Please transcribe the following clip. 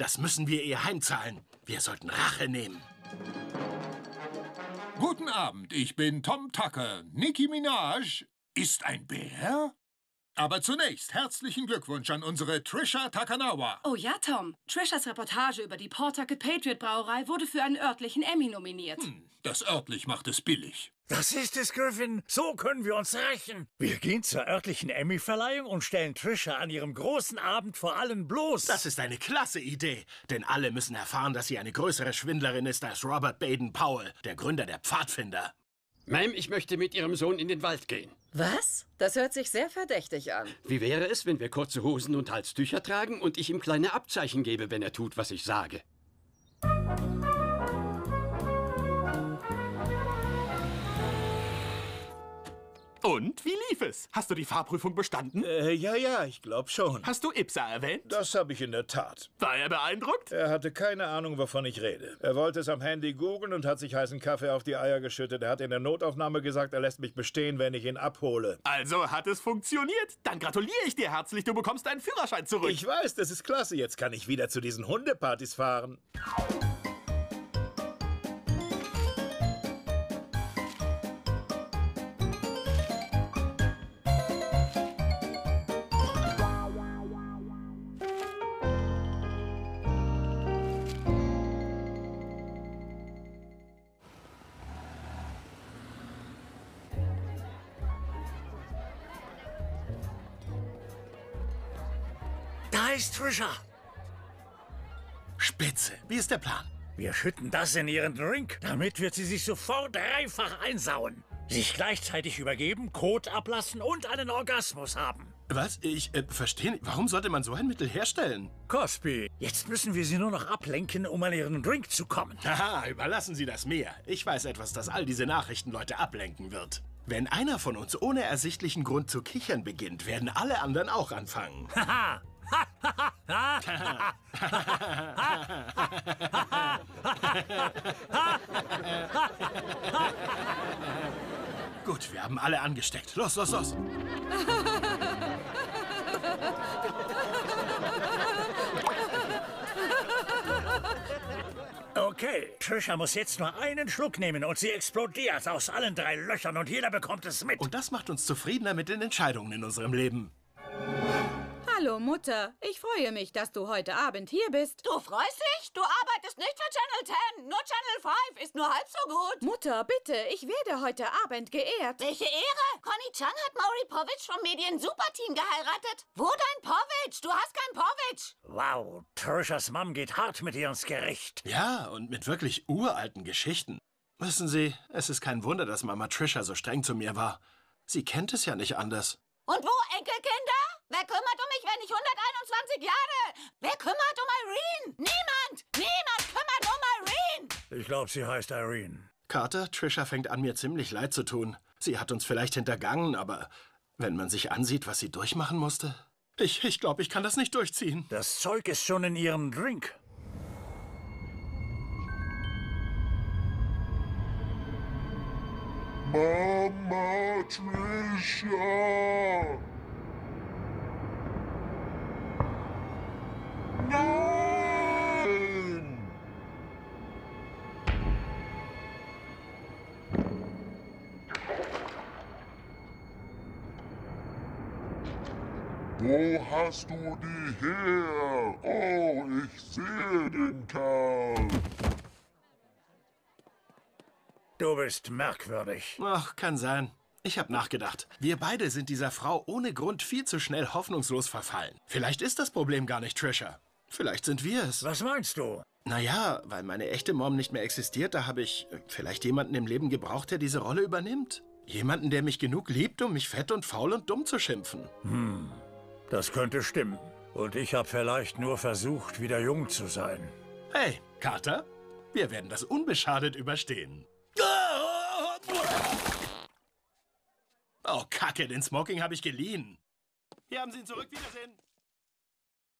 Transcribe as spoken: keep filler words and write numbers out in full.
Das müssen wir ihr heimzahlen. Wir sollten Rache nehmen. Guten Abend, ich bin Tom Tucker. Nicki Minaj ist ein Bär? Aber zunächst herzlichen Glückwunsch an unsere Trisha Takanawa. Oh ja, Tom. Trishas Reportage über die Pawtucket Patriot Brauerei wurde für einen örtlichen Emmy nominiert. Hm, das örtlich macht es billig. Das ist es, Griffin. So können wir uns rächen. Wir gehen zur örtlichen Emmy-Verleihung und stellen Trisha an ihrem großen Abend vor allen bloß. Das ist eine klasse Idee, denn alle müssen erfahren, dass sie eine größere Schwindlerin ist als Robert Baden-Powell, der Gründer der Pfadfinder. Ma'am, ich möchte mit Ihrem Sohn in den Wald gehen. Was? Das hört sich sehr verdächtig an. Wie wäre es, wenn wir kurze Hosen und Halstücher tragen und ich ihm kleine Abzeichen gebe, wenn er tut, was ich sage? Und, wie lief es? Hast du die Fahrprüfung bestanden? Äh, ja, ja, ich glaube schon. Hast du Ipsa erwähnt? Das habe ich in der Tat. War er beeindruckt? Er hatte keine Ahnung, wovon ich rede. Er wollte es am Handy googeln und hat sich heißen Kaffee auf die Eier geschüttet. Er hat in der Notaufnahme gesagt, er lässt mich bestehen, wenn ich ihn abhole. Also hat es funktioniert. Dann gratuliere ich dir herzlich. Du bekommst deinen Führerschein zurück. Ich weiß, das ist klasse. Jetzt kann ich wieder zu diesen Hundepartys fahren. Da ist Trisha. Spitze. Wie ist der Plan? Wir schütten das in ihren Drink. Damit wird sie sich sofort dreifach einsauen. Sich gleichzeitig übergeben, Kot ablassen und einen Orgasmus haben. Was? Ich äh, verstehe nicht. Warum sollte man so ein Mittel herstellen? Cosby, jetzt müssen wir sie nur noch ablenken, um an ihren Drink zu kommen. Haha, überlassen Sie das mir. Ich weiß etwas, das all diese Nachrichtenleute ablenken wird. Wenn einer von uns ohne ersichtlichen Grund zu kichern beginnt, werden alle anderen auch anfangen. Haha! Gut, wir haben alle angesteckt. Los, los, los. Okay, Trisha muss jetzt nur einen Schluck nehmen und sie explodiert aus allen drei Löchern und jeder bekommt es mit. Und das macht uns zufriedener mit den Entscheidungen in unserem Leben. Hallo, Mutter. Ich freue mich, dass du heute Abend hier bist. Du freust dich? Du arbeitest nicht für Channel zehn. Nur Channel fünf ist nur halb so gut. Mutter, bitte, ich werde heute Abend geehrt. Welche Ehre? Conny Chung hat Maury Povich vom Medien-Superteam geheiratet. Wo dein Povich? Du hast kein Povich. Wow, Trishas Mom geht hart mit ihr ins Gericht. Ja, und mit wirklich uralten Geschichten. Wissen Sie, es ist kein Wunder, dass Mama Trisha so streng zu mir war. Sie kennt es ja nicht anders. Und wo Enkelkinder? Wer kümmert um mich, wenn ich hunderteinundzwanzig Jahre? Wer kümmert um Irene? Niemand! Niemand kümmert um Irene! Ich glaube, sie heißt Irene. Carter, Trisha fängt an, mir ziemlich leid zu tun. Sie hat uns vielleicht hintergangen, aber wenn man sich ansieht, was sie durchmachen musste... Ich, ich glaube, ich kann das nicht durchziehen. Das Zeug ist schon in ihrem Drink. Mama Trisha! Nein! Wo hast du die her? Oh, ich sehe den Kerl. Du bist merkwürdig. Ach, kann sein. Ich habe nachgedacht. Wir beide sind dieser Frau ohne Grund viel zu schnell hoffnungslos verfallen. Vielleicht ist das Problem gar nicht Trisha. Vielleicht sind wir es. Was meinst du? Naja, weil meine echte Mom nicht mehr existiert, da habe ich äh, vielleicht jemanden im Leben gebraucht, der diese Rolle übernimmt. Jemanden, der mich genug liebt, um mich fett und faul und dumm zu schimpfen. Hm, das könnte stimmen. Und ich habe vielleicht nur versucht, wieder jung zu sein. Hey, Carter, wir werden das unbeschadet überstehen. Oh, Kacke, den Smoking habe ich geliehen. Hier haben Sie ihn zurück. Wiedersehen.